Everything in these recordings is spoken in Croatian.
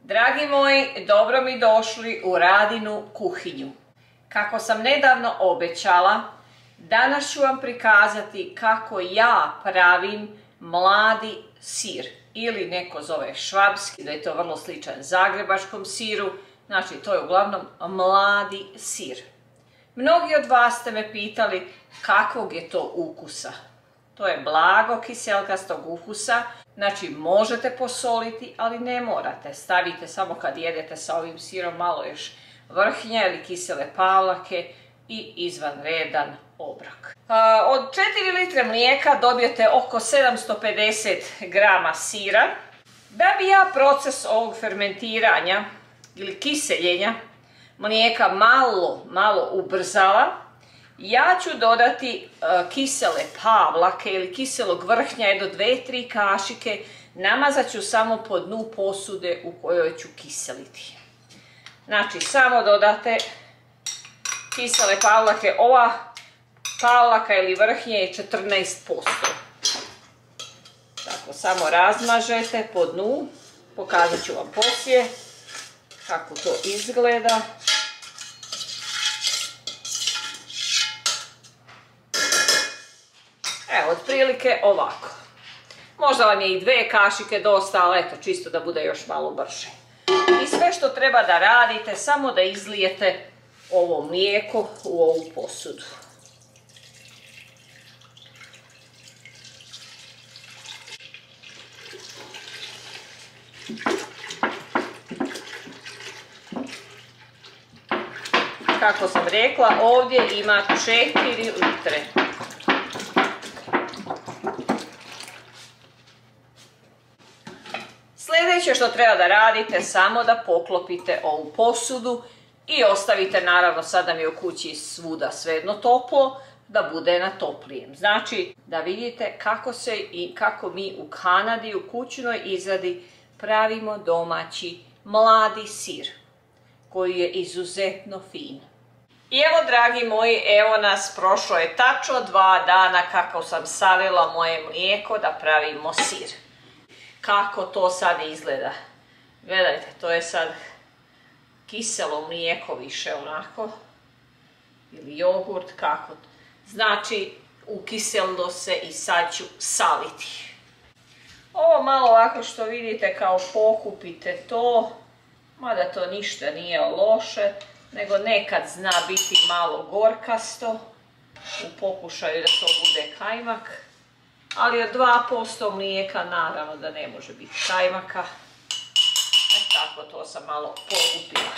Dragi moji, dobro mi došli u Radinu kuhinju. Kako sam nedavno obećala, danas ću vam prikazati kako ja pravim mladi sir. Ili neko zove švabski, da je to vrlo sličan zagrebačkom siru. Znači, to je uglavnom mladi sir. Mnogi od vas ste me pitali kakvog je to ukusa. To je blago kiselkastog ukusa. Znači, možete posoliti, ali ne morate. Stavite samo kad jedete sa ovim sirom malo još vrhnja ili kisele pavlake i izvanredan obrok. Od 4 litre mlijeka dobijete oko 750 grama sira. Da bi ja proces ovog fermentiranja ili kiseljenja mlijeka malo ubrzala, ja ću dodati kisele pavlake ili kiselog vrhnja, jedno 2-3 kašike. Namazat ću samo po dnu posude u kojoj ću kiseliti. Znači, samo dodate kisele pavlake. Ova pavlaka ili vrhnje je 14%. Tako, samo razmažete po dnu. Pokazat ću vam poslije kako to izgleda. Evo, otprilike ovako. Možda vam je i 2 kašike dosta, ali eto, čisto da bude još malo brže. I sve što treba da radite, samo da izlijete ovo mlijeko u ovu posudu. Kako sam rekla, ovdje ima 4 litre. Sljedeće što treba da radite, samo da poklopite ovu posudu i ostavite, naravno sada mi je u kući svuda svejedno toplo, da bude na toplijem. Znači, da vidite kako mi u Kanadi u kućnoj izradi pravimo domaći mladi sir, koji je izuzetno fin. I evo, dragi moji, evo nas, prošlo je tačno 2 dana kako sam salila moje mlijeko da pravimo sir. Kako to sad izgleda? Gledajte, to je sad kiselo mlijeko više onako. Ili jogurt, kako. Znači, ukiselilo se i sad ću saliti. Ovo malo ovako što vidite kao pokupite to. Mada to ništa nije loše, nego nekad zna biti malo gorkasto. U pokušaju da to bude kajmak. Ali od 2% mlijeka naravno da ne može biti kajmaka. Tako, to sam malo pokupila.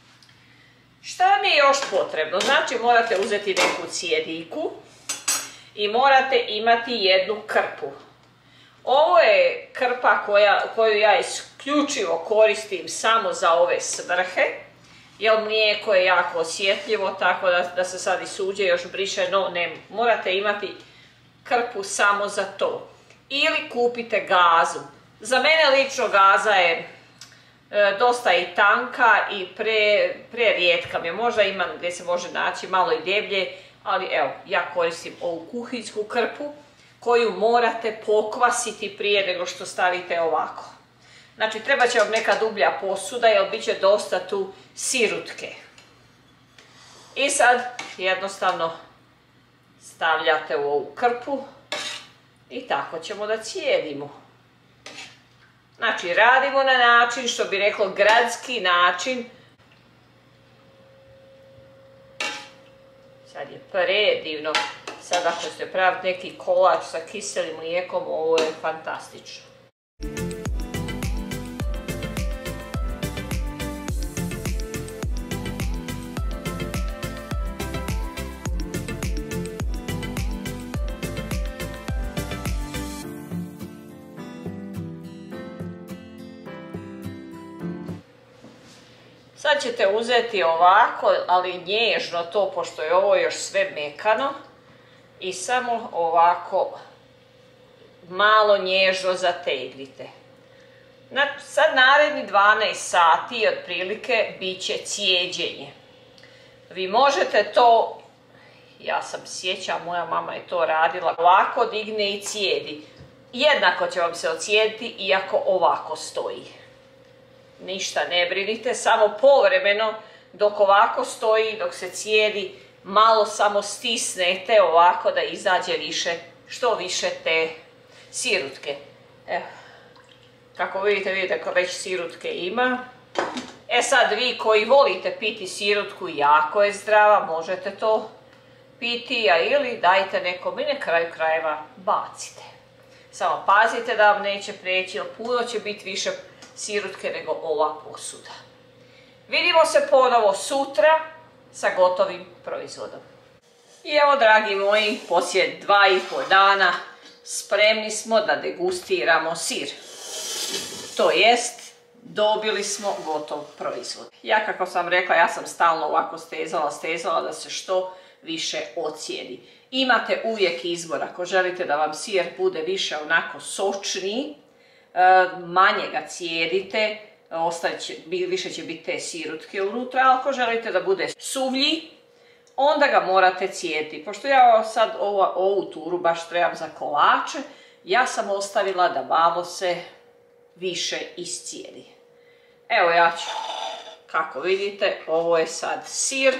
Šta mi je još potrebno? Znači, morate uzeti neku cjediku i morate imati jednu krpu. Ovo je krpa koju ja isključivo koristim samo za ove svrhe, jer mlijeko je jako osjetljivo, tako da se sad i suđe još briše, no ne, morate imati krpu samo za to. Ili kupite gazu. Za mene lično gaza je dosta i tanka i prerijetka mi je. Možda imam gdje se može naći malo i deblje, ali evo, ja koristim ovu kuhinsku krpu koju morate pokvasiti prije nego što stavite ovako. Znači, treba će vam neka dublja posuda jer bit će dosta tu sirutke. I sad jednostavno stavljate u ovu krpu i tako ćemo da cijedimo. Znači, radimo na način, što bi reklo gradski način. Sad je predivno. Sad ako ćete praviti neki kolač sa kiselim mlijekom, ovo je fantastično. Sad ćete uzeti ovako, ali nježno to, pošto je ovo još sve mekano, i samo ovako malo nježno zategnite. Sad naredni 12 sati otprilike bit će cijeđenje. Vi možete to, ja sam sjećam, moja mama je to radila, ovako digne i cijedi. Jednako će vam se ocijediti iako ovako stoji. ništa ne brinite, samo povremeno dok ovako stoji, dok se cijedi, malo samo stisnete ovako da izađe što više te sirutke. Evo, kako vidite kako već sirutke ima. E sad vi koji volite piti sirutku, jako je zdrava, možete to piti, a ili dajte nekom i na kraju krajeva bacite. Samo pazite da vam neće prijeći, jer puno će biti više sirutke nego ova posuda. Vidimo se ponovo sutra sa gotovim proizvodom. I evo, dragi moji, poslije 2,5 dana spremni smo da degustiramo sir. To jest, dobili smo gotov proizvod. Ja, kako sam rekla, ja sam stalno ovako stezala da se što više ocijedi. Imate uvijek izbor, ako želite da vam sir bude više onako sočniji, manje ga cijedite, više će biti te sirutke unutra, a ako želite da bude suvlji, onda ga morate cijediti. Pošto ja sad ovu turu baš trebam za kolače, ja sam ostavila da malo se više iscijedi. Evo ja ću, kako vidite, ovo je sad sir.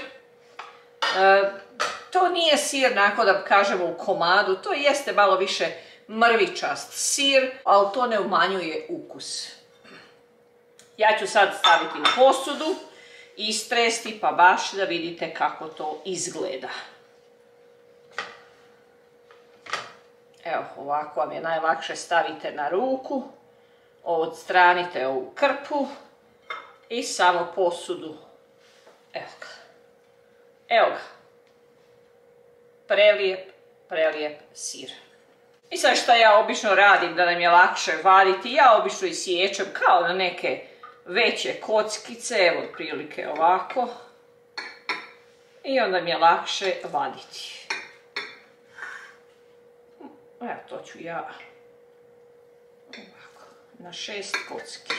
To nije sir, onako da kažemo u komadu, to jeste malo više mrvičast sir, ali to ne umanjuje ukus. Ja ću sad staviti u posudu, istresti pa baš da vidite kako to izgleda. Evo, ovako vam je najlakše, stavite na ruku, odstranite ovu krpu i samo posudu. Evo ga. Evo ga. Prelijep sir. I sad što ja obično radim da nam je lakše vaditi, ja obično isiječem kao na neke veće kockice, evo otprilike ovako. I onda mi je lakše vaditi. Evo, to ću ja ovako, na 6 kocki.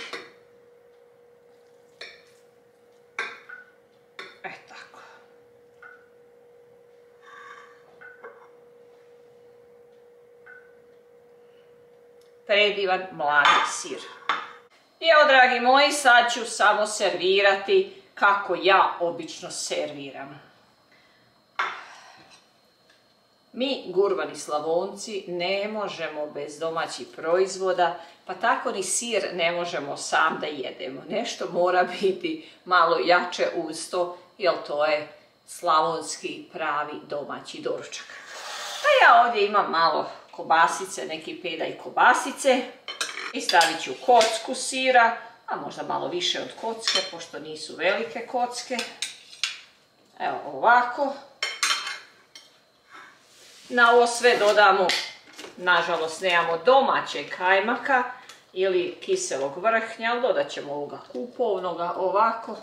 Tako. Predivan mladi sir. I evo, dragi moji, sad ću samo servirati kako ja obično serviram. Mi, gurmani Slavonci, ne možemo bez domaćih proizvoda, pa tako ni sir ne možemo sam da jedemo. Nešto mora biti malo jače uz to, jer to je slavonski pravi domaći doručak. Pa ja ovdje imam malo kobasice, neki pedalj kobasice i stavit ću kocku sira, a možda malo više od kocke, pošto nisu velike kocke. Evo ovako. Na ovo sve dodamo, nažalost nemamo domaćeg kajmaka ili kiselog vrhnja, ali dodat ćemo ovoga kupovnoga ovako.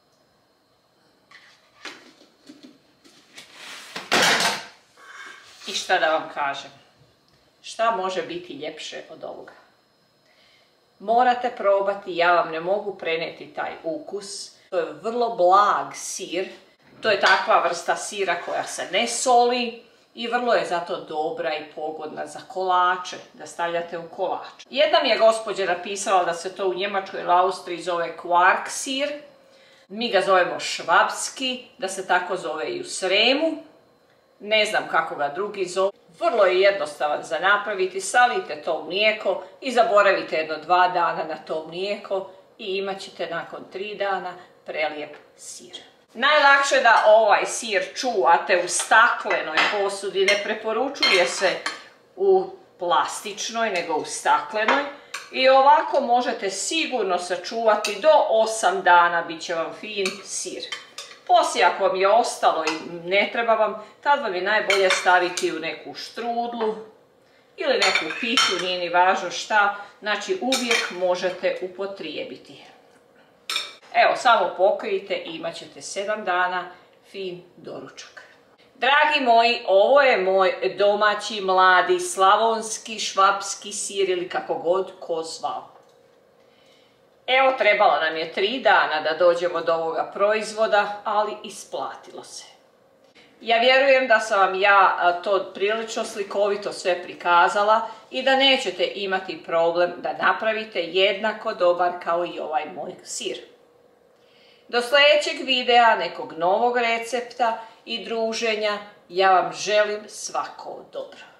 I šta da vam kažem, šta može biti ljepše od ovoga? Morate probati, ja vam ne mogu prenijeti taj ukus. To je vrlo blag sir, to je takva vrsta sira koja se ne soli i vrlo je zato dobra i pogodna za kolače, da stavljate u kolač. Jedna mi je gospođa napisala da se to u Njemačkoj ili Austriji zove kvark sir, mi ga zovemo švabski, da se tako zove i u Sremu, ne znam kako ga drugi zove. Vrlo je jednostavan za napraviti, salite to mlijeko i zaboravite 1-2 dana na to mlijeko i imat ćete nakon 3 dana prelijep sir. Najlakše da ovaj sir čuvate u staklenoj posudi, ne preporučuje se u plastičnoj nego u staklenoj i ovako možete sigurno sačuvati do 8 dana, bit će vam fin sir. Poslije ako vam je ostalo i ne treba vam, tad vam je najbolje staviti u neku štrudlu ili neku pitu, nije ni važno šta, znači uvijek možete upotrijebiti. Evo, samo pokrijte i imat ćete 7 dana fin doručak. Dragi moji, ovo je moj domaći, mladi, slavonski, švapski sir ili kako god ko zvao. Evo, trebalo nam je 3 dana da dođemo do ovoga proizvoda, ali isplatilo se. Ja vjerujem da sam vam ja to prilično slikovito sve prikazala i da nećete imati problem da napravite jednako dobar kao i ovaj moj sir. Do sljedećeg videa, nekog novog recepta i druženja, ja vam želim svako dobro.